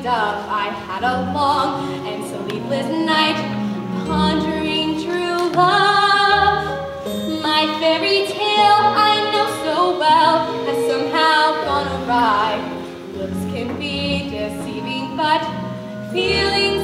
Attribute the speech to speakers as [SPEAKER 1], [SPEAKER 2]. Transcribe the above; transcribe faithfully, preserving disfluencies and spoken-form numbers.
[SPEAKER 1] remained up. I had a long and sleepless night, pondering true love. My fairy tale I know so well has somehow gone awry. Looks can be deceiving, but feelings